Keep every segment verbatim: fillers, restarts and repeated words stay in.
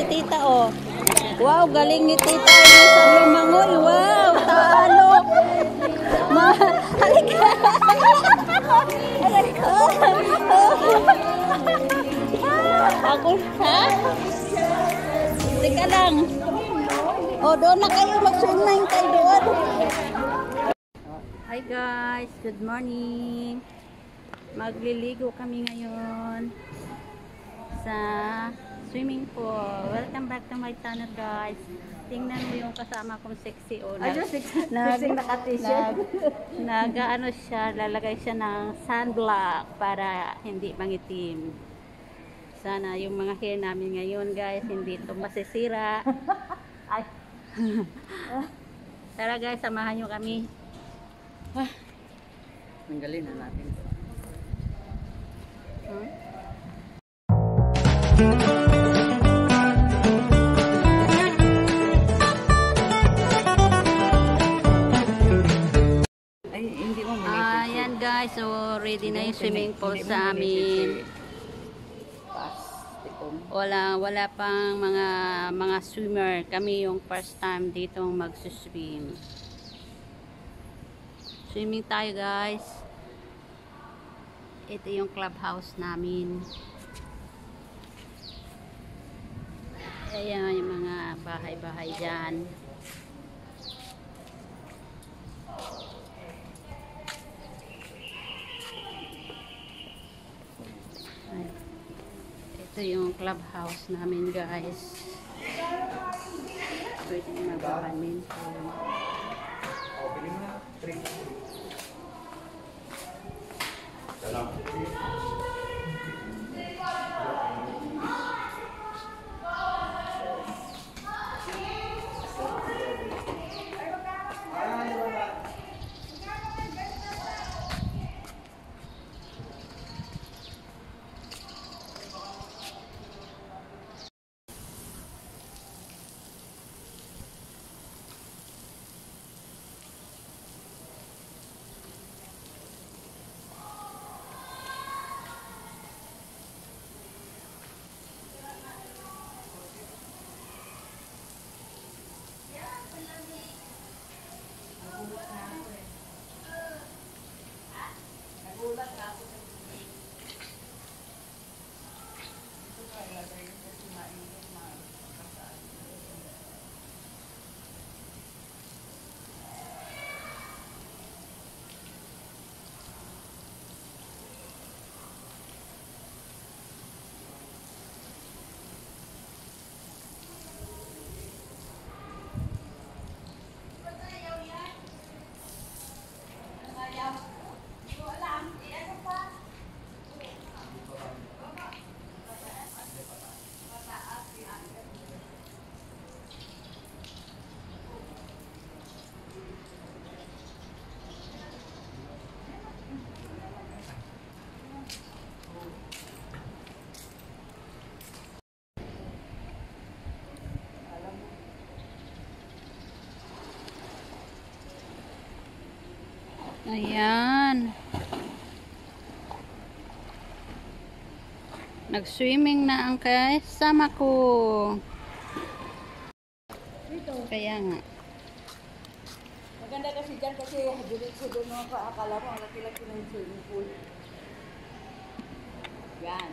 si tita, oh. Wow, galing ni tita yung sa lumangoy. Wow, talo. Ma, halika. Halika. Ako, ha? Teka lang. Oh, doon na kayo. Mag-swimming kayo doon. Hi guys, good morning. Magliligo kami ngayon sa swimming pool. Welcome back to my channel guys. Tingnan mo yung kasama kong sexy o nag, nag, nag, nag ano siya, lalagay siya ng sunblock para hindi mangitim. Sana yung mga hair namin ngayon guys hindi ito masisira. Ay. Tara guys, samahan nyo kami. Ah, tanggalin na natin. Hmm? Ay, hindi mo Ah, yan guys, so ready na yung swimming pool sa amin. Wala, wala pang mga mga swimmer. Kami yung first time dito magsuswim. Swimming tayo guys. Ito yung clubhouse namin. Ayan yung mga bahay-bahay dyan. Ay. Ito yung clubhouse namin guys. Pwede mag-badminton. Ayan. Nag-swimming na ang kasama ko. Kaya nga. Maganda kasi dyan kasi diretso doon mga kaakala mo, ang laki-laki ng swimming pool. Yan.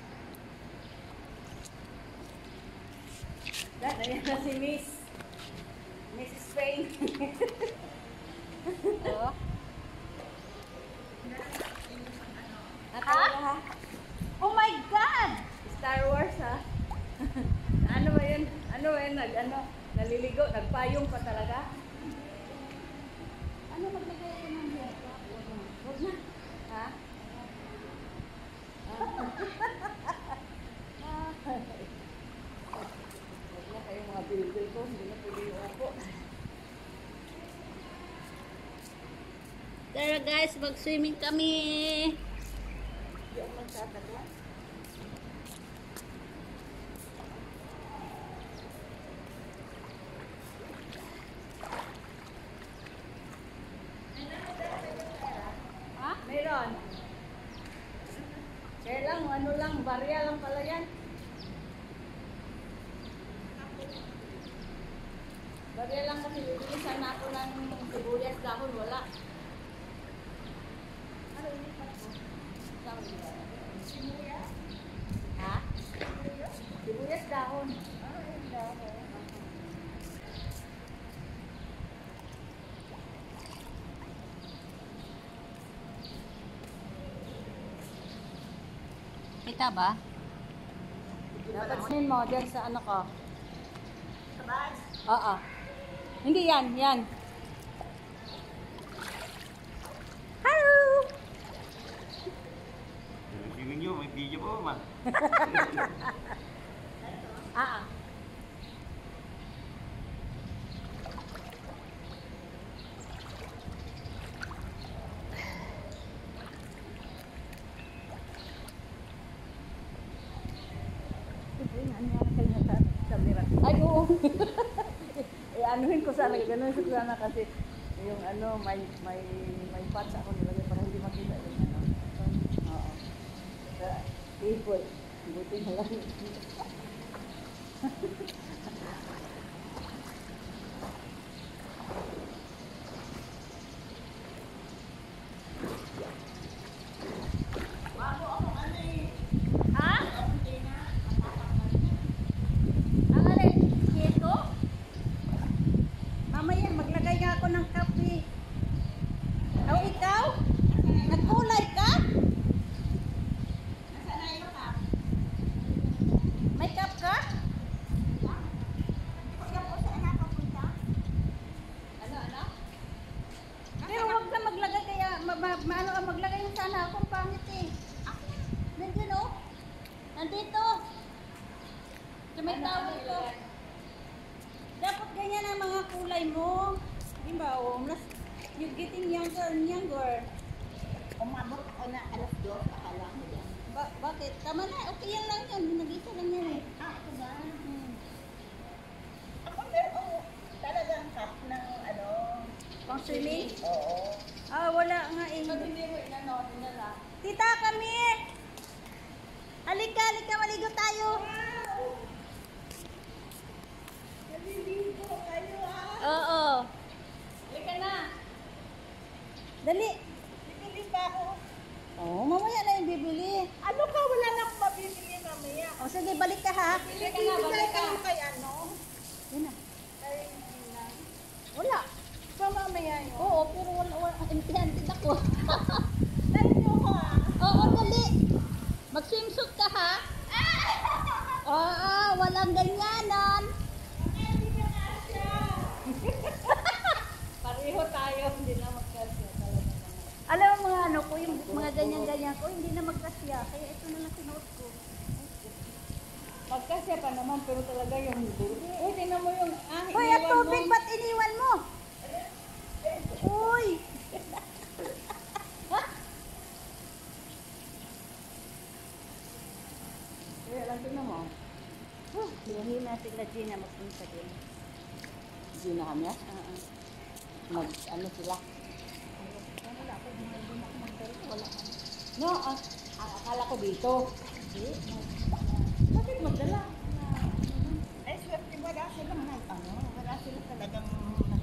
Yan, ayan na si Miss. Miss Spain. Oh. Ha? Oh my God! Star Wars ha? Ano ba yun? Ano ba yun? Nag, ano, naliligo, nagpayong pa talaga? Ano maglagay ko ng hair? Huwag na. Ha? Huwag na kayo mga bilbil ko. Hindi na pwede yung upo. Tara guys, mag-swimming kami. Hindi ako magtatagwa. Ha? Meron. Kaya lang, ano lang, barya lang pala yan. dahon, wala. Ano inipat mo? Dahon ba? Sibuyas? Ha? Sibuyas dahon. Ah, yung dahon. Kita ba? Dapat sin mo dyan sa ano ko. Sa bag? Oo. Hindi yan, yan. Hello! Swimming nyo, may video po, ma. Ah, ah. Ay, oo. eh, anuhin ko sana, gano'n ko sana kasi yung ano, may may may patch ako nilagay para hindi makita yung ano. Oo. Sa table. Buti na lang. Ha? Ang alin? Keto? Mamaya maglagay nga ako ng kape. O ikaw? Nagkulay ka? May cup ka? Ano, ano? Pero huwag ka maglagay kaya ma, ma, ma, ano, ah, maglagay mo sana akong pangit eh. Nandiyan oh. Nandito. Sa may tawag ko. Dapat ganyan ang mga kulay mo. Di ba oh? Mas, you're getting younger and younger. Umabot ako na alas dos, akala ko yan. Ba bakit? Tama na. Okay yan lang yun. Nag-isa lang yan eh. Ah, ito ba? Hmm. Ako meron talagang cup ng ano. Pang swimming? Oo. Ah, wala nga eh. Pag hindi mo inano, dinala. Tita, kami! Halika, halika, maligo tayo. Naliligo kayo ah. Oo. Halika na. Dali. Bibili ba ako? Oo, mamaya na yung bibili. Ano ka? Wala na akong mabibili mamaya. O sige, balik ka ha. Bili ka na, balik ka. Kay ano? Yun na. Kay Gina. Wala. Pa mamaya yun. Oo, pero wala, wala. Empty-handed ako. Dahil nyo ko ah. Oo, dali. Mag-swimsuit ka ha. Oo, walang ganyanan. Pareho tayo, hindi na magkasya talaga naman. Alam mo mga ano ko, yung mga ganyan-ganyan ko, hindi na magkasya. Kaya ito na lang sinuot ko. Magkasya pa naman, pero talaga yung buti. Uy, tingnan mo yung ah, Hoy, at iniwan tubig, mo. ba't iniwan mo? Uy! Kaya lang tingnan mo. Huh, hihina sila Gina magpunta din. Gina kami ah. Oo. Mag, ano sila? Wala ako, hindi na ako magdala. Wala ka. No, ah, ah, akala ko dito. Hindi. Bakit magdala? Ay, swerte ba na sila nag, ano, wala sila talagang nag,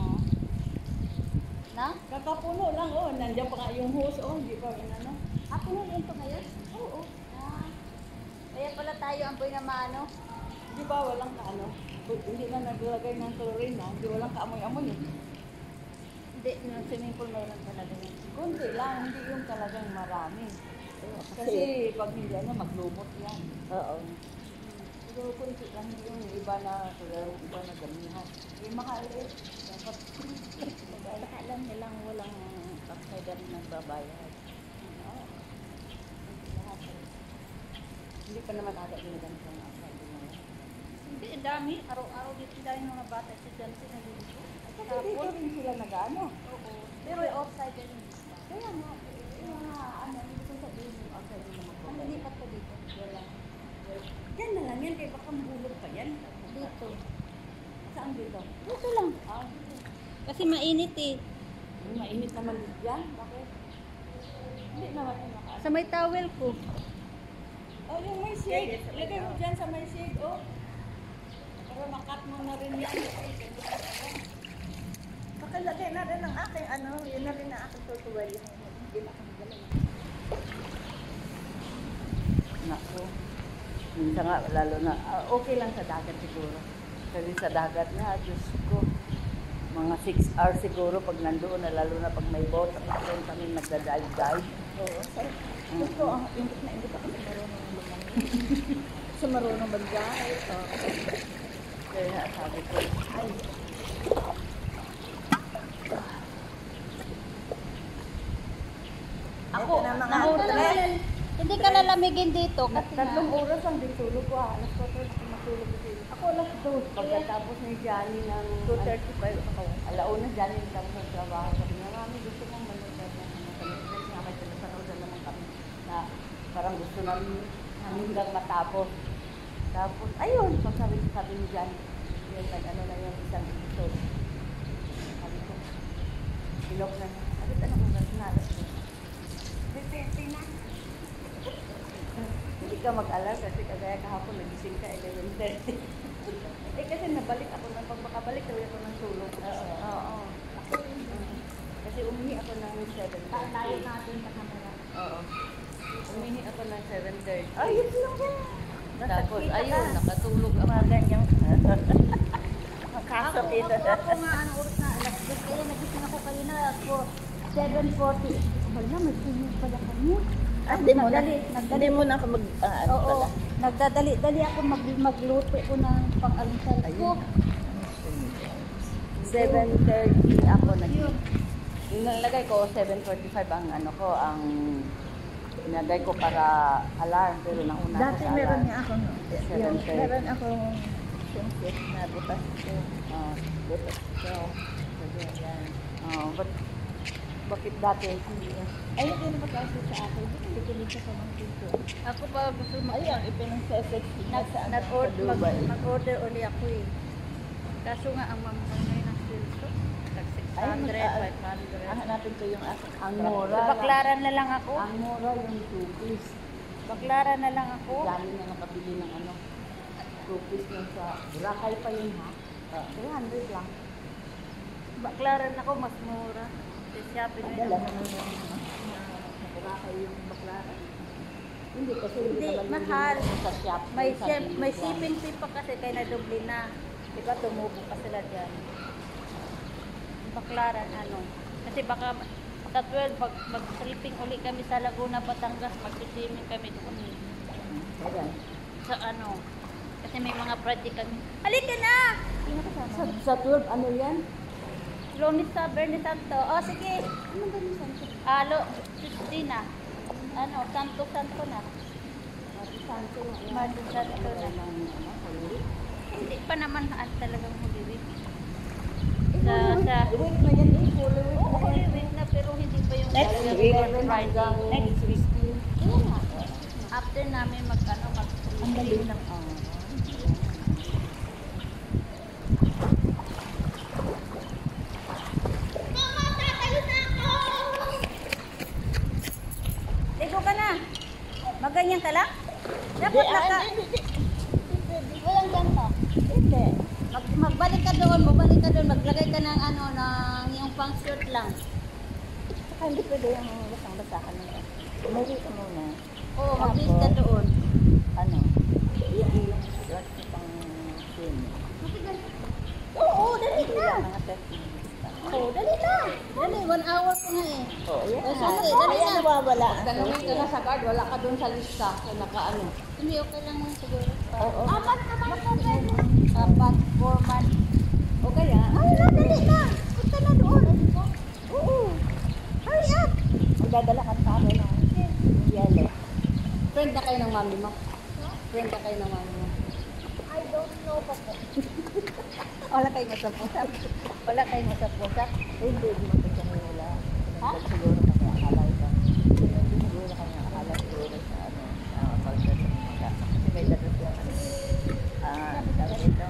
Na? kakapuno lang, oh, nandiyan pa nga yung hose, oh, hindi pa rin ano. Ako na yun to ngayon? Oo. Ah. Kaya pala tayo ang boy na maano. Di ba walang ka, ano, hindi na naglagay ng chlorine, no? Hindi walang kaamoy-amoy, eh. Hindi, yung swimming pool mayroon talaga yun. Kunti lang, hindi yung talagang marami. Kasi pag hindi ano, maglumot yan. Oo. Pero kunti lang, hindi yung iba na, yung iba na gamihan. Yung makaliit, dapat Baka lang nilang walang outsider na nagbabayad. Oo. Lahat. Hindi pa naman aga ginagamit ng outsider na yan. Hindi, dami. Araw-araw dito dahil mga bata sa dyan sila dito. Kasi dito rin sila nag-ano. Oo. Pero yung outsider yung isa. Kaya nga, yung mga ano, hindi ko sabihin yung outsider na Ang magbabayad. lipat ko dito. Wala. Yan na lang yan, kaya baka mahulog pa yan. Dito. Saan dito? Dito lang. Ah, dito. Kasi mainit eh. Ay, mainit naman dyan. Bakit? Hindi naman yung naka. Sa may towel ko. Oh, yung may shade. Ilagay mo dyan sa may shade, oh. Para makat mo na rin yan. Pakilagay na rin ang akin. na rin na aking tutuwal. Hindi na ako magaling. Naku. Minsan nga, lalo na, ah, okay lang sa dagat siguro. Kasi sa dagat na, Diyos ko, mga six hours siguro pag nandoon na, lalo na pag may boat, doon kami nagda-dive-dive. Oo, sa ito, ang ingit na ingit ako sa marunong lumangoy. Sa marunong mag-dive. Oo. Kaya sabi ko, ay, Ako, ito na mga nahulog. Hindi ka lalamigin dito. Kasi tatlong oras ang ditulog ko, ah. Alas four ako matulog ko dito. Ako alas two. Pagkatapos ni Johnny ng two thirty-five ako. Alauna Johnny nagtapos ng trabaho. Sabi niya, mami, gusto mong manood na ng mga commitments nga may pinapanood naman kami na parang gusto namin namin lang matapos. Tapos, ayun, pag sabi, sabi ni Johnny, yun, nag-ano na yung isang episode. Sabi ko, sinok na niya. Sabi, anong oras na? Alas two. thirty na. Hindi ka mag-alam kasi kagaya kahapon nagising ka eleven thirty. Eh kasi nabalik ako na pag makabalik tuloy ako ng tulog. Oo. Oo. Ako rin. Kasi umihi ako ng seven thirty. Tayo natin sa camera. Oo. Umihi ako ng seven thirty. Ay, yun lang yan. Tapos ayun, nakatulog ako. Mga ganyang. Makasapit. Ako, ako nga, anong oras na, alas dos, kaya nagising ako kanina ako, seven forty. Wala, may swimming pala kami. Ah, hindi mo na. Nagdali, Hindi mo na ako mag... ah, ano Oo, pala. nagdadali-dali ako mag, magluto ko ng pang-almusal ko. seven thirty ako nag Yun. Yung nalagay ko, seven forty-five ang ano ko, ang inagay ko para alarm, pero nauna ako Dati sa meron alarm. niya akong, seven yung, thirty. meron akong sunset na butas ko. Ah, Butas ko. Sabi yan. oh, but, bakit dati? Hindi. Ay, hindi na mag-aso sa akin. Hindi ko dito sa mga dito. Ako pa gusto mag... Ayun, ipinag-sesex niya Nag, sa ano, nag, sa mag, Dubai. mag-order uli ako eh. Kaso nga ang mamamay ng silso. Tag six hundred, Ay, mag- five hundred. Ah, hanapin ko yung aking Ang truck. mura. Baklaran na lang ako. Ang mura yung two piece. Baklaran na lang ako. Dami na nakabili ng ano, two piece yung sa Boracay pa yun ha. Ah. three hundred lang. Baklaran ako, mas mura. Sa Shopee na Dala yun. naman yung ano, na Boracay yung baklaran. Hindi kasi Hindi, naman bibili mahal. mo sa shop. May, sa ship, may Billabong. shipping fee pa kasi kaya nadoble na. Di ba tumubo pa sila dyan. Baklaran, ano. Kasi baka sa twelve, mag, mag-tripping uli kami sa Laguna, Batangas, mag-swimming kami doon. Ayan. Sa ano. Kasi may mga project kami. Halika na! Sino kasama? Sa, sa twelve, ano yan? Lonisa Bernie Santo. Oh, sige. Ano ba yung santo? Alo, Justina. Ano, Santo Santo na. Mati santo. Mati santo na. Ano, ano, Holy Week? Hindi pa naman at talagang Holy Week. Sa, sa, Week na yan eh. Holy Week Oo, na Holy yan. Week na pero hindi pa yung Next talagang week. Good Friday. Next sixteen. Oo nga. After namin mag, ano, mag Ang galing ng ah. Ligo ka na. Maganyan ka lang? Dapat naka... Walang ganito. Hindi. Mag, magbalik ka doon, magbalik ka doon, maglagay ka ng ano, ng yung pang shirt lang. Saka hindi pwede yung basang-basakan na yan. Umuwi ka muna. Oo, mag-list ka doon. Ano? Yung yung short ko pang swim. Oo, dali Hindi na. lang mga thirty minutes lang. Oo, dali na. Dali, one hour ko nga eh. Oh, yan. Eh, sandali, dali Kaya na. nawawala. Tanungin ka na sa card, wala ka doon sa lista. Sa nakaano. Hindi, okay lang mo siguro. Oo. Apat naman ka, pwede. Apat, four months. O kaya, Ay, na, dali na. Punta na doon. Oo. Hurry up. Magdadala ka sa akin ng yellow. friend na kayo ng mami mo. Friend na kayo ng mami mo. I don't know pa po. Wala kayong masap-usap. Wala kayong masap-usap. Hindi, hindi mo kasi kami wala. Ha? Siguro kami akala ito. Hindi siguro kami akala siguro sa ano, sa culture sa mga. Kasi may datos yung ano. Ah, tawag ito.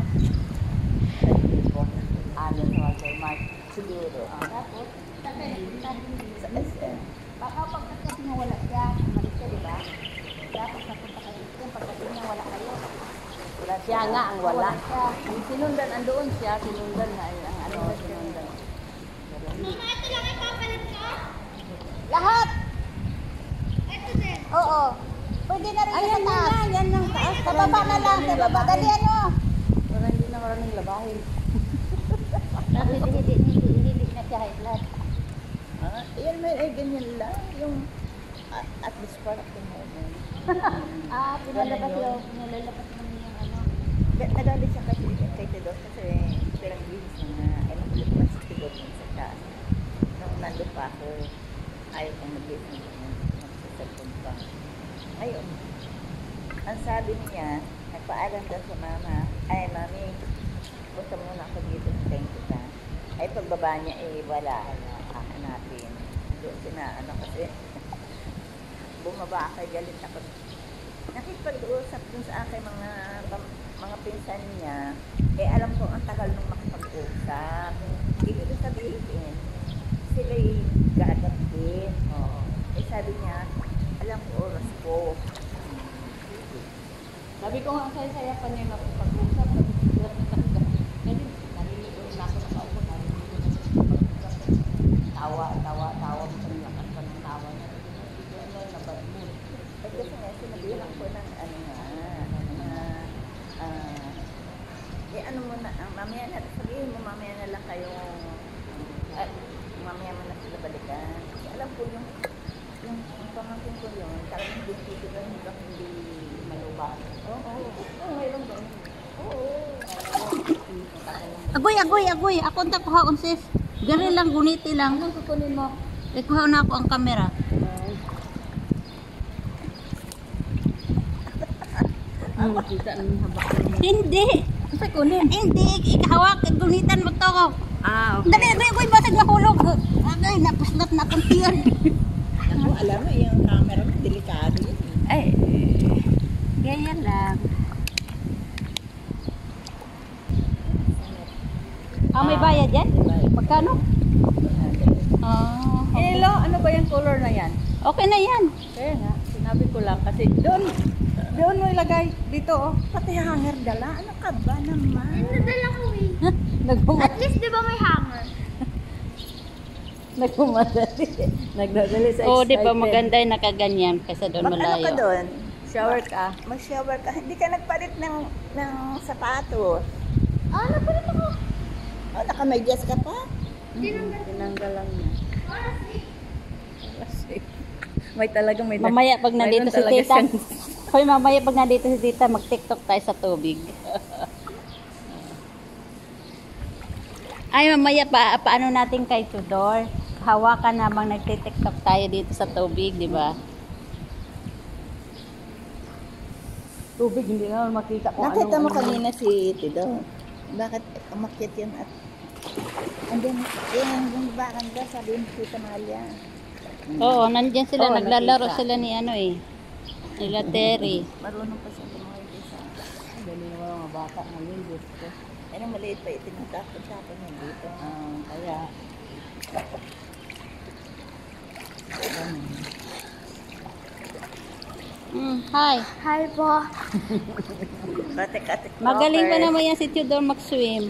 Ano sa Walter Mark. Siguro. Ah, Tapos, sa S M. baka pagkakasing na wala siya, malis siya, di ba? Dapat napunta kayo. Kung pagkakasing na wala kayo. Wala siya nga ang wala. Wala siya. Yung sinundan, andoon siya, sinundan na, ay, ang ano, sinundan. Mama, ito lang ipapalit ko? Lahat! Ito din. Oo. Pwede na rin Ayan sa na taas. lang, yan lang taas. Sa baba na lang, sa baba. Dali ano? Para hindi na maraming labahin. Kasi hindi, hindi, hindi, hindi na siya high blood. Ah, yan may ay ganyan lang. Yung at, at least para kung ano. Ah, pinalabas yung, pinalabas mo yung ano. Nagalit siya kay, kay Tidor kasi pirang bihis na ay nakulit pa si Tidor sa taas. Nung nandun pa ako, ayaw kong mag-bihis ng magsasalpon pa. Ayun. Ang sabi niya, nagpaalam daw sa mama, ay mami, punta muna ako dito sa thank you ka. Ay pagbaba niya, eh wala, hahanapin. Doon sina, ano kasi, bumaba ako, galit ako. Nakipag-uusap dun sa akin mga pam- mga pinsan niya, eh alam ko ang tagal nung makipag-usap. Ibig sabihin, sila'y gagat din. Oo. Eh sabi niya, alam ko oras ko. Sabi ko nga, saya-saya pa niya nakapag-usap. Sabi ko, kasi naliligo na ako sa paupo. Naliligo na ako sa pag-usap. Tawa, tawa, tawa. Lakas pa ng tawa niya. Hindi ko alam na bad mood. Eh kasi nga, sinabihan ko ng ano nga, na, ah, eh ano mo na, ah, mamaya na, sabihin mo mamaya na lang kayong, ah, mamaya mo na sila balikan. Kasi alam ko yung, yung, yung pamangkin ko yun, talagang hindi titigan hanggang hindi maluba. Oo, oo, oo, mayroon ba? Oo, Agoy, agoy, agoy. Ako ang takuhaon sis. Gari lang, guniti lang. Anong kukunin mo? Ikuha na ako ang kamera. Ah, makita ng haba. Hindi. Sa kunin? Hindi. Ikahawak. Gunitan mo to ko. Ah, Dali, agoy, agoy. Basag mahulog. Agoy, napaslat na akong tiyan. Ako, alam mo, yung camera mo, delikado yun. Ay, ganyan lang. Ah, may bayad yan? Magkano? Ah, okay. Hello, ano ba yung color na yan? Okay na yan. Kaya nga, sinabi ko lang kasi doon, doon mo ilagay dito oh. Pati hanger dala, ano ka ba naman? Nadala ko eh. Nagpuma- At least di ba may hanger? Nagpumadali. Nagdadali sa Oo, di ba excited. maganda yung nakaganyan kaysa doon Mag ano ka malayo. doon? Shower ka. Mag-shower ka. Hindi ka nagpalit ng, ng sapatos. Ah, napalit ako. Oh, naka-medyas ka pa? Tinanggal. Tinanggal lang niya. Kasi, Kasi may talagang may Mamaya pag nandito mayroon si talaga tita. siyang- Hoy, mamaya pag nandito si tita, mag-tiktok tayo sa tubig. Ay, mamaya pa, paano natin kay Tudor? Hawakan habang nagtitiktok tayo dito sa tubig, di ba? Tubig, hindi na makita kung Nakita mo anong- kanina si Tido. Bakit umakyat yan at... And then, yan, yung bakanda, sabi mo si Tamalia. Oo, nandyan sila, Oo, naglalaro nakita. sila ni ano eh. Nila Terry. Marunong pa siya tumawid sa... Dali naman ang mga bata ngayon, Diyos ko. Ano, maliit pa itinatapon-tapon niya dito. Ah, kaya, Mm, hi. hi po. Kate-kate. Magaling pa naman yan si Tudor mag-swim.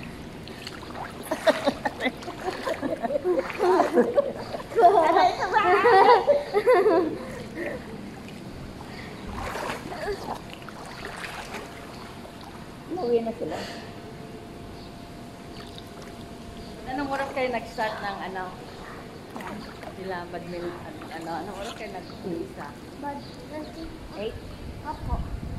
Umuwi na sila. anong oras kayo nag-start ng ano? Sila badminton, ano, anong oras kayo nag-umpisa? Bad. Eight? Opo.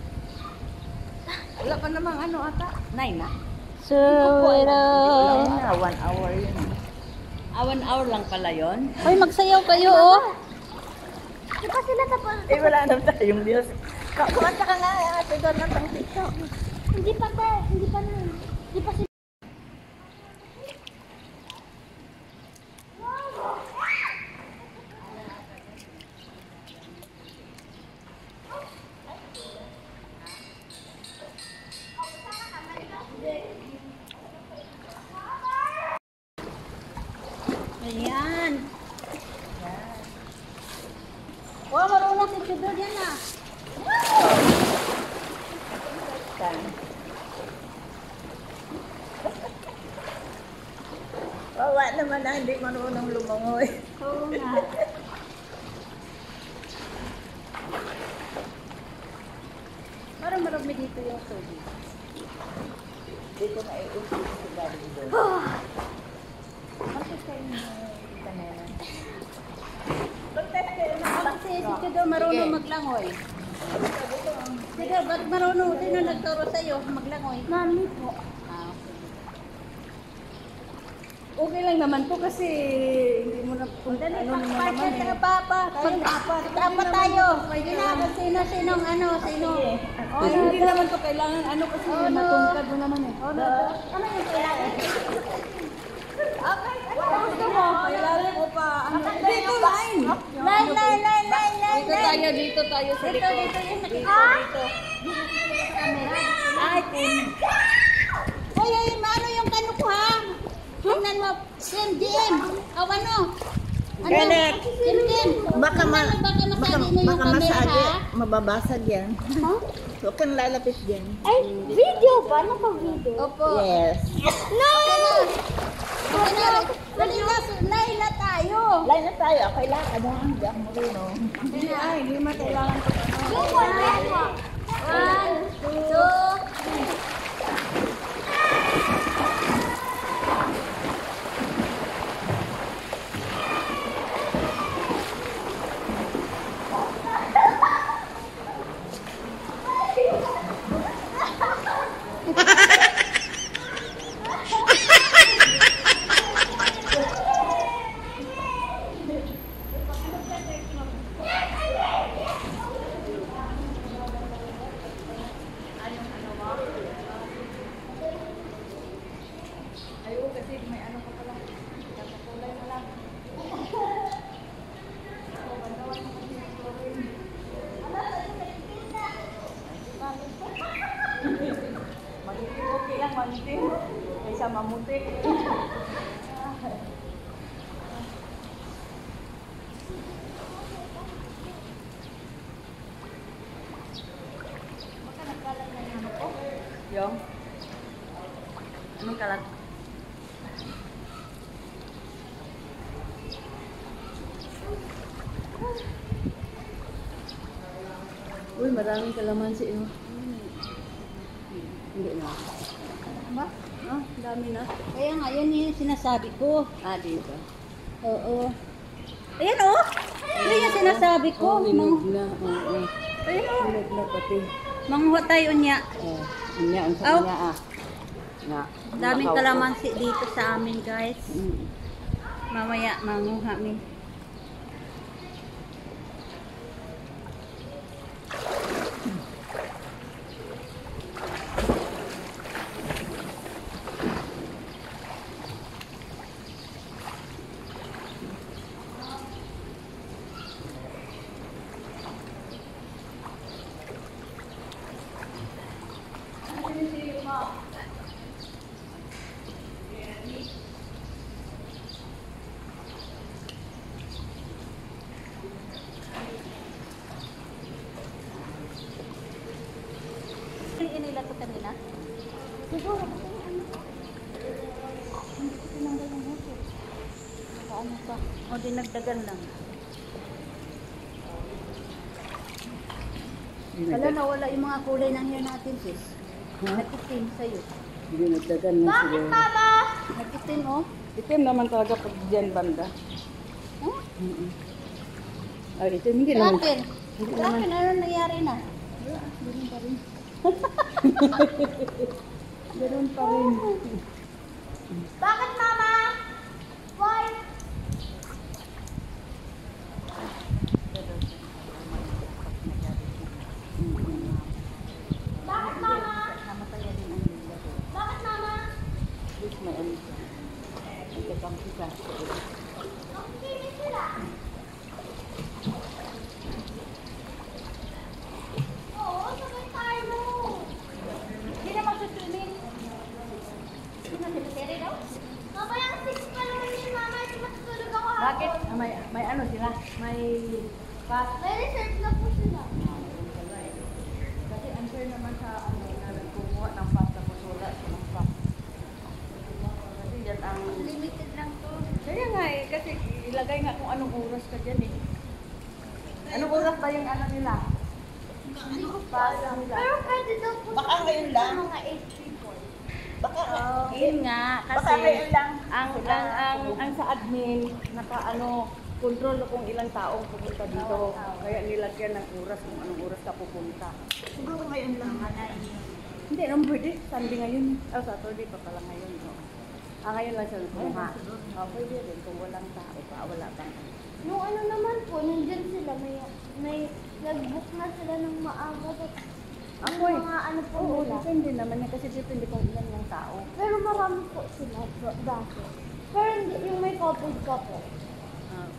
Wala pa namang ano ata? Nine na? So, Ayun na, one hour yun. Ah, one hour lang pala yon. Hoy, magsayaw kayo oh. Di ba sila tapos? Eh, wala naman tayong views. Kumanta ka nga, ate doon ng pang TikTok. Hindi pa te. Hindi pa na. Hindi pa sila. Ayan. Wow, marunong si Tudor yan ah. Saan? naman na hindi marunong lumangoy. Oo nga. Parang marami dito yung tubig. Dito na iusip si Daddy doon. Bakit kayo na kanina? Kasi si Tido marunong maglangoy. Tido, ba't marunong? Sino nagturo sa'yo maglangoy? Mami po. Ah, okay. Okay lang naman po kasi hindi mo na kung Dali, ano mo pa, naman pa, eh. papa. Tayo apat. Apat tayo. Pwede na. Sino, sinong ano, sino? Oh, hindi naman to kailangan ano kasi Oh, no. matungkad mo naman eh. Oh, no. Ano yung kailangan? Okay. Ano gusto mo? Kailangan ko pa. Ano? Dito line. Line, line, line, line, line, Dito line. tayo, dito tayo sa Dito, likod. dito yung nakikita dito. Ay, tin. Hoy, hoy, ano yung kano ko ha? Tingnan mo. Sim, Jim. O ano? Ano? Galit. Sim, Jim. Baka, ma Tingnan mo, baka baka, masali mo yung baka camera masagi, ha? mababasag yan. Huh? Huwag kang lalapit dyan. Ay, video ba? Ano pa video? Opo. Yes. No! Okay na. Dali na, line na tayo. Line na tayo. Okay lang. Ano ang diyak mo rin, oh. Hindi, ay, hindi mo kailangan ko. Yung one, one. One, two, three. Ayaw kasi may ano pa pala. Kulay na lang. Magiting okay lang, magiting. Kaysa mamutik. Yung? Anong kalat? Uy, maraming kalamansi, no? Hindi na. Ba? Ah, dami na. Kaya nga, yun yung sinasabi ko. Ah, dito. Oo. Ayan o. Yun yung sinasabi ko. Oh, Mang, linog na. Oo. ayan o. Linog na pati. Manghuha tayo niya. Oh, niya, ang Aw. sabi niya, ah. Nga. Daming Nakaw- kalamansi dito sa amin, guys. Mm. Mamaya, manguha mi. Inila ko kanina. Siguro, kasi ano. Paano pa? O, dinagdagan lang. Wala na, wala yung mga kulay ng hair natin, sis. Ha? Nakitim sa'yo. Hindi nagdagan na Bakit, siguro. Mama? Nakitim, oh. Itim naman talaga pag dyan banda. Huh? Mm-mm. Ay, itim hindi naman. Kapin. Kapin, ano nangyari na? Ganun pa rin. Ganun pa rin. Bakit, Mama? Why? Bakit, Mama? Bakit, Mama? This may ano siya. Ang kapangsi ka. Nakikinig sila. Oo, sabay tayo. Hindi na magsuswimming. Hindi na secretary daw? Mamaya ang six pa naman ni Mama. Hindi matutulog ako hapon. Bakit? Ah, may, may ano sila? May pass. May reserve na po sila. Kasi unfair naman sa ano na nagkumuha ng pass tapos wala silang pass. Kasi yan ang Limited lang to. oras ka dyan eh. Anong oras ba yung ano nila? Pasa nila. Pero pwede daw po Baka ngayon lang. mga eight people. Baka, Yun nga, baka kasi ngayon lang. ang, ang, ang, ang sa admin, naka ano, control kung ilang taong pupunta dito. Kaya nilagyan ng oras kung anong oras ka pupunta. Siguro ngayon lang. Hindi, anong birthday? Sunday ngayon. Oh, Saturday pa pala ngayon. Oh. Ah, ngayon lang siya kumuha. Oh, pwede rin kung walang tao pa, wala kang. Nung ano naman po, nandyan sila, may, may nag-book na sila ng maaga. Ako Yung eh. mga ano po Oo, nila. depende naman yan kasi depende kung ilan yung tao. Pero marami po sila do- dati. Pero hindi, yung may couple-couple. Ah.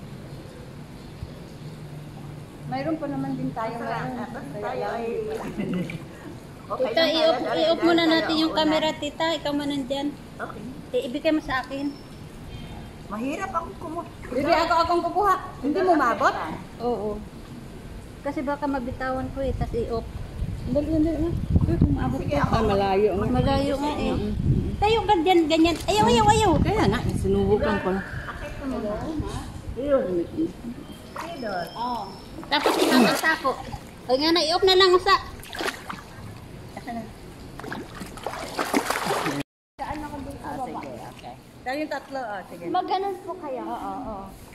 Mayroon pa naman din tayo ngayon. Tayo ay... Okay Tita, lang, i-off, tayo, i-off tayo, muna tayo, natin yung una. camera, tita. Ikaw man nandyan. Okay. Eh, ibigay mo sa akin. Mahirap akong kumuha. Hindi ako akong kukuha. Hindi mo mabot? Oo. Kasi baka mabitawan ko eh, tapos i-off. Dali, dali na. Umabot Sige, ka. ako. Ah, malayo nga. Malayo nga eh. Tayo ka dyan, ganyan. Ayaw, ayaw, ayaw. Kaya nga, sinubukan ko na. Idol. Oo. Tapos itatasa ko. Ay nga na, i-off na lang sa... Saan ako dun sa Ah, baba? sige, okay. Tayo yung tatlo, ah, sige. Maganon po kaya. Oo, oo.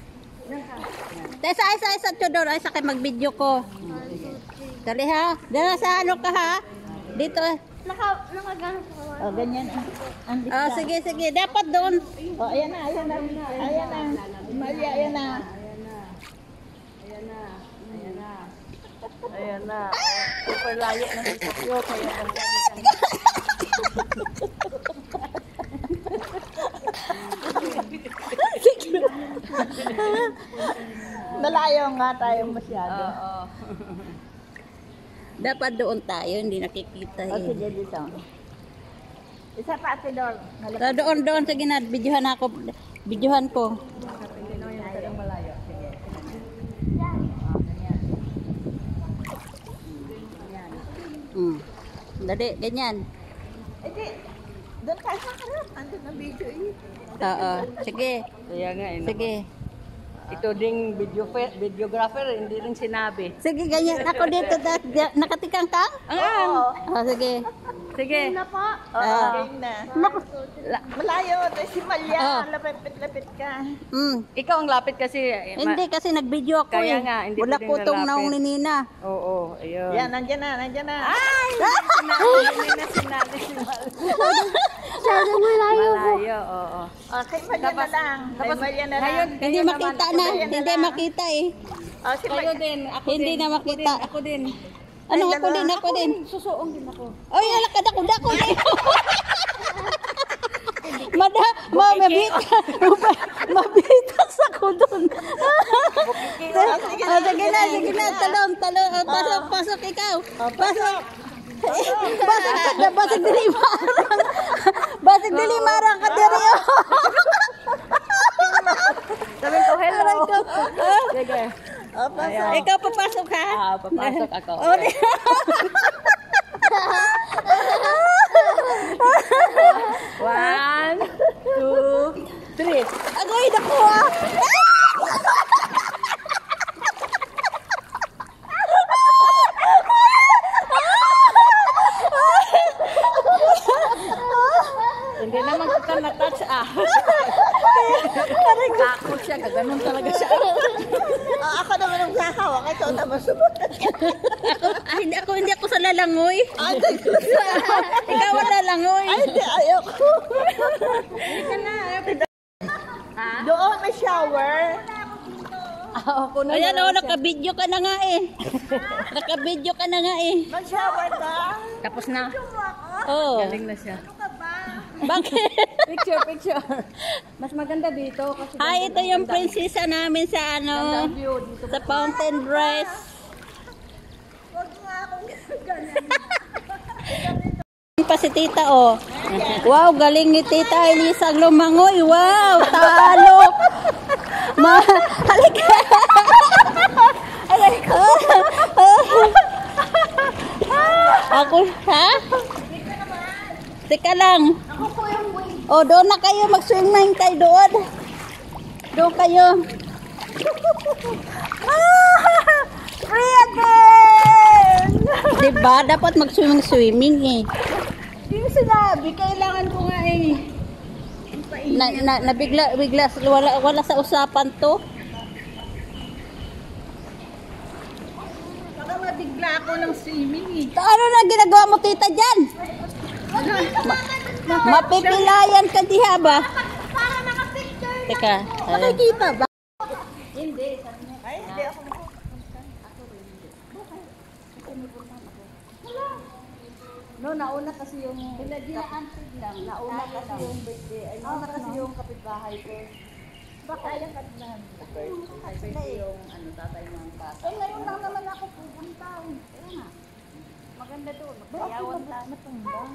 Tesa, isa, isa, Tudor. Ay, sakay mag-video ko. Dali ha. Dala sa ano ka ha. Dito. Naka, nakaganon po kaya. Oh, ganyan. Andito Oh, ka. sige, sige. Dapat doon. Oh, ayan na, ayan na. Ayan na. Malia, ayan na. Ayan na. Ayan na. Ayan na. Ayan na. Super layo na si Tokyo, kaya ang dami kang... Malayo nga tayo masyado. Oo. Dapat doon tayo. Hindi nakikita Oh, eh. sige, dito. Isa pa, Ate Dor. So, doon, doon. Sige na. Videohan ako. Videohan ko. Hindi naman yung talagang malayo. Sige. Yan. Oh, ganyan. Hmm. Dali, ganyan. Eh, di, doon tayo sa harap. Andun ang video eh. Oo. Sige. Kaya nga, eh. Sige. Ito ding video videographer, hindi rin sinabi. Sige, ganyan. Ako dito. da- da- Nakatikang ka? Ang! Oh, sige. Sige. Na po. Oo, Ah. game na. Naku. La- Malayo. Tayo si Oh. Malia. Lapit-lapit ka. Hmm. Ikaw ang lapit kasi. eh, ma- Hindi, kasi nag-video ako Kaya eh. nga, hindi Wala pwedeng kutong lalapit. naong ni Nina. Oo, ayun. Yan, nandyan na, nandyan na. Ay! Sinabi na sinabi si Mal. Sabi mo layo po. Malayo, oo. Okay, Malia na lang. Kay tapos, Malia na ngayon, lang. Hindi Kayo makita naman, na. ako din. Hindi makita eh. Oh, si Kayo Malia. din, ako Hindi din. na ako makita. din, Ako din. Ano ako din, ako din. Susuong din ako. Ay, alakad ako, dako din. Mada, ma, mabita. Mabitas ako doon. Ah, sige na, sige na. Talong, talong. Oh, pasok, pasok ikaw. Pasok. Basig ka, basig dilimarang. Basig dilimarang ka diri. Sabi ko, hello. Aray ko. Ah, Sige. Oh, pasok. Ikaw papasok ha. Ah, papasok ako. Oh, di- One, two, three. Agoy, naku ah. Hindi naman kita na-touch ah. Takot siya, gaganon talaga siya. Ah, ako naman ang sahawak. Ikaw naman sumunod. Ah, hindi ako, hindi ako sa lalangoy. Ah, sige. Ikaw ang lalangoy. Ay, hindi, ayoko. Doon may shower. Ah, ako na Ayan o, naka-video ka na nga eh. Naka-video ka na nga eh. Mag-shower ka. Tapos na. Oh. Galing na siya. Bakit? Picture, picture. Mas maganda dito kasi Hi, ito yung prinsesa namin sa ano, view dito. sa Fountain Dress. Huwag nga akong ganyan. Pa si tita oh. Wow, galing ni tita Elisa ang lumangoy. Wow, talo. Ma, halika. Halika. Ako, ha? Teka lang. Ako po yung wave. O, doon na kayo. Mag-swimming kayo doon. Doon kayo. Free again! Diba? Dapat mag-swimming-swimming eh. Yung sinabi, kailangan ko nga eh. Na, na, na bigla, bigla, wala, wala sa usapan to. Baka mabigla ako ng swimming eh. Ano na ginagawa mo, tita, dyan? Ma mapipilayan ka diha ba? Para nakapicture na. Teka. Nakikita ba? Hindi, sabi niya. Ay, hindi ako. No, nauna kasi yung... Pinaginaantig lang. Nauna kasi yung birthday. Ay, nauna kasi yung kapitbahay ko. Baka ayaw ka na. Kasi yung ano, tatay ng bata. Eh, ngayon lang naman ako pupunta. Kaya nga. Maganda doon. Magsayawan tayo. Matumbang.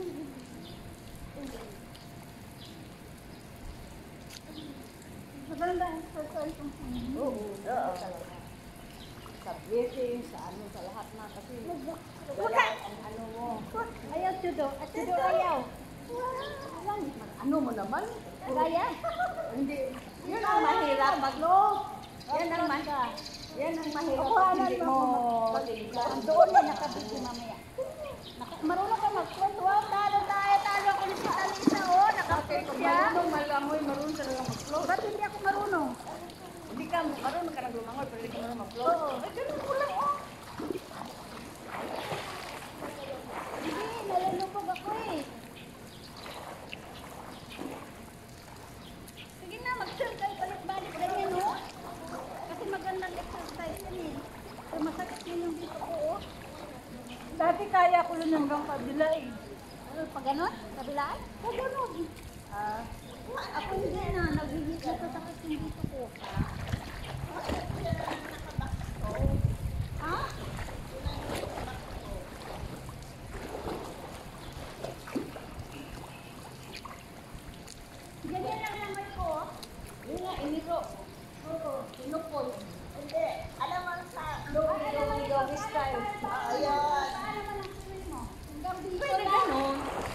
Maganda ang social kung Oo. Oo. sa blessing, sa ano, sa lahat na. Kasi wala ang ano mo. Ayaw, Tudo. At Tudo, ayaw. Ano mo naman? Kaya? Hindi. Yun ang mahirap. Maglo. Yan ang mahirap. Yan ang mahirap. Pag hindi mo. Doon na nakabiti mamaya. Naka, marunong ka magkwento. Wow, talo tayo. Talo ako ni Tita Lisa. Oh, nakapit Pag siya. marunong malangoy, marunong talaga mag-flow. Ba't hindi ako marunong? Hindi ka, marunong ka nang lumangoy, pero hindi ka marunong mag-flow. Oo. Ay, ganun ko lang, oh. Hindi, nalulupag ako eh. Sige na, mag-circle balik-balik ganyan, oh. Kasi magandang exercise yan eh. So, masakit yun yung dito ko, oh. Dati kaya ko yun hanggang kabila eh. Ano, pag ganon? Kabilaan? Pag ganon. Ah, Ako hindi na, nagigit na tatakit yung dito ko. Ha? Ganyan lang naman ko. yun nga, iniro. Oo, Pinupol. Hindi. Alam mo sa Doggy, doggy, doggy style. Ayun. paano man ang tuloy mo? Hanggang dito Pwede lang. ganun.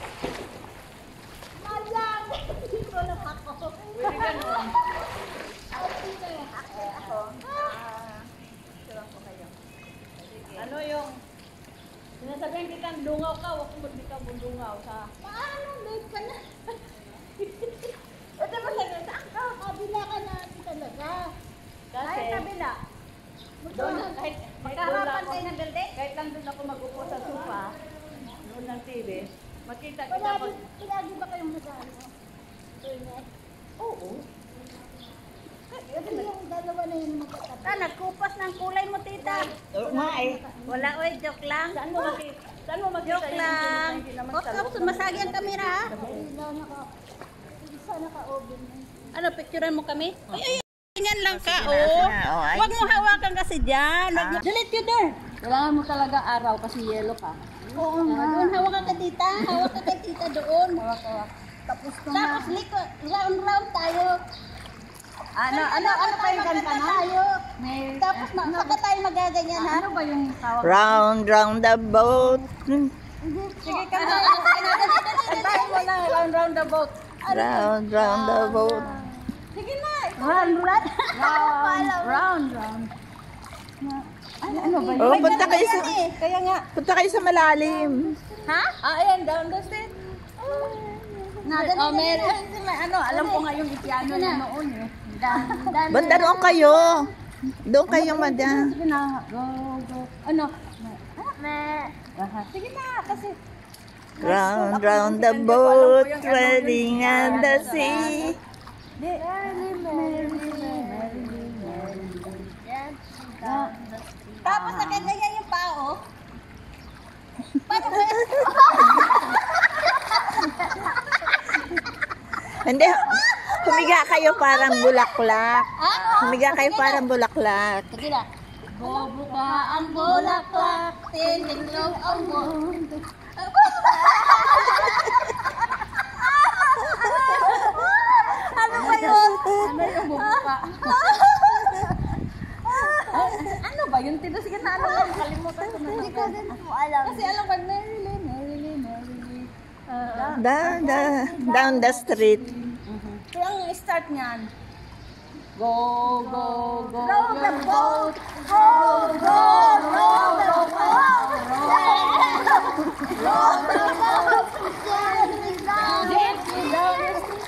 Malang! Dito lang ako. Pwede ganun. Dito lang ako. Ako. Ah. Tuwang ko kayo. Ano yung, sinasabihan kitang dungaw ka, huwag mo di ka bundungaw sa... Paano? Late ka na. Ito ba sa saan ka? Kabila ka natin talaga. Kasi, Ay, kabila. doon na, kahit, kahit doon lang Magkaharapan ako, tayo ng building? kahit lang doon ako mag-upo sa sofa, doon ng T V, makita kita Palagi, pag... palagi ba kayong nag-ano? Toilet? Oo. Kasi yung dalawa na yun magkatabi. Ah, nagkupas ng kulay mo, tita. Oo nga eh. Wala, oy, joke lang. Saan mo makita? Saan mo makita Joke lang. Hindi naman Hop, sa hop, loob. sumasagi ang kamera, ha? Isa naka, isa naka-oven na. Ano, picturean mo kami? Ay, ay, ganyan lang ka, Sige na, oh. sige na, oh, ay. Huwag mo hawakan kasi dyan. Wag mo- Delete you there. Kailangan mo talaga araw kasi yellow ka. Oo nga. Doon, hawakan ka, tita. Hawak ka kay tita doon. Hawak-hawak. Tapos ko na. Tapos, likod, round-round tayo. Ano, ano, ano pa yung kanta na? Tayo. May, Tapos, ma- saka tayo magaganyan, ha? ano ba yung tawag? Round, round the boat. Sige ka na. Antayin mo na, round, round the boat. Round, round the boat. Sige na. Round, round. Round, round, round. Ano, ano ba yun? Oh, punta kayo sa, eh. Kaya nga. punta kayo sa malalim. Ha? Ah, ayan, down the stairs. Na, dali, Oh, dali, may, dali. ano, alam ko nga yung piano niya noon eh. Dan, dan. Banda doon kayo. Doon kayo, madam. Sige na, go, go. Ano? Me. Aha. Sige na, kasi. Round, round the boat, riding on the sea. Merrily, merrily, merrily, merrily. Yan. Ah, Tapos nakaganyan yung pao. Paano ba yan? Hindi, humiga kayo parang bulaklak. Humiga kayo parang bulaklak. Sige na. Bubuka ang bulaklak, tiniglog ang mundo. Ano ba yun? ano yung bubuka? Ano ba yun? Tito, sige na, ano lang, kalimutan ko na. Hindi ko din po alam. Kasi alam ko, merrily, merrily, merrily. Down the, down the street. Pero ang start niyan, Go, go, go. Row the boat. Go, go, row the boat. Row the boat. Gently down. Gently down.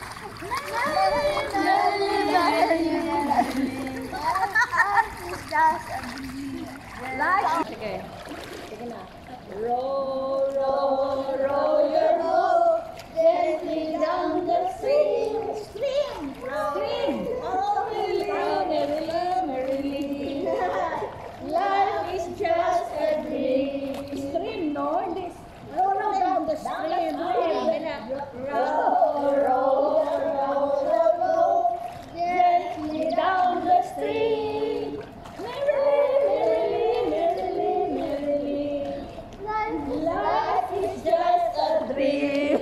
Sige. Sige na. Row, row, row your boat gently down the stream. Stream. Stream. Oh, merrily, merrily, merrily. Life is just a dream. Stream, no? Hindi. Row down the stream. Row, row, row the boat gently down the stream. Merrily, merrily, merrily, merrily. Life is just a dream.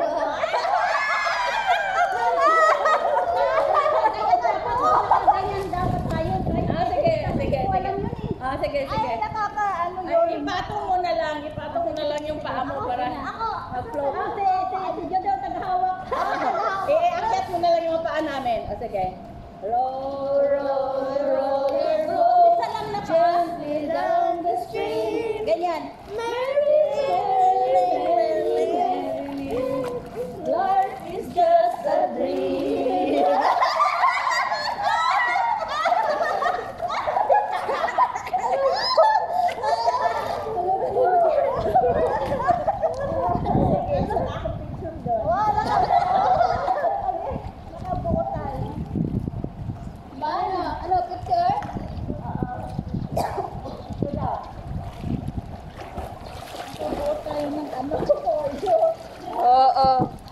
Ganyan dapat tayo. Ah, sige, sige, sige. Ah, sige, sige. Ay, nakaka, ano Ay, ipatong mo na lang, ipatong mo na lang yung paa mo para Ako. mag-float. Ako, si, si, si Joe daw taghawak. Eh, akyat mo na lang yung paa namin. O, sige. Row, row, row, row. Isa lang na pa. Gently down the stream. Ganyan. Merrily, merrily, merrily. Life is just a dream. Wala ka. Nakabuko tayo. Paano? Ano, picture? Nakabuko tayo ng ano. Oo.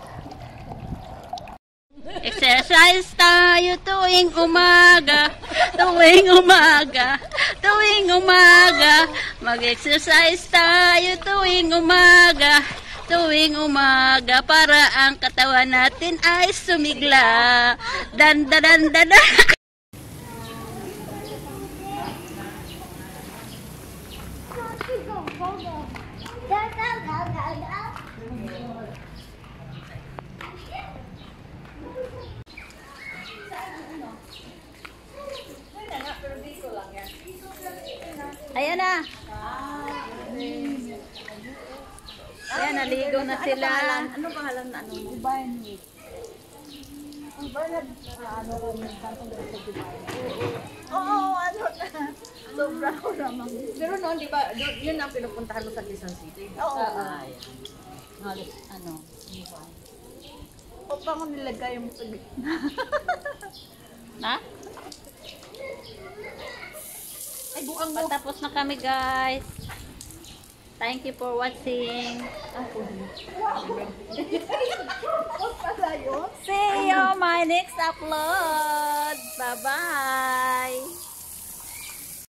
Exercise tayo tuwing umaga, tuwing umaga, tuwing umaga. Mag-exercise tayo tuwing umaga, tuwing umaga para ang katawan natin ay sumigla. Dan dan dan dan. dan. Ayan na. Ayan, naligo na sila. Ano pangalan na ano mo? Oo, ano na. Sobra ko naman. Pero noon, di ba, doon- yun ang pinupuntahan mo sa Quezon City? Oo. Ah, ayan. Halos, ano, o pa mo nilagay yung sa gitna. Na? Ay, buang mo. Patapos na kami, guys. Thank you for watching. Pala yun? See you my next upload. Bye-bye.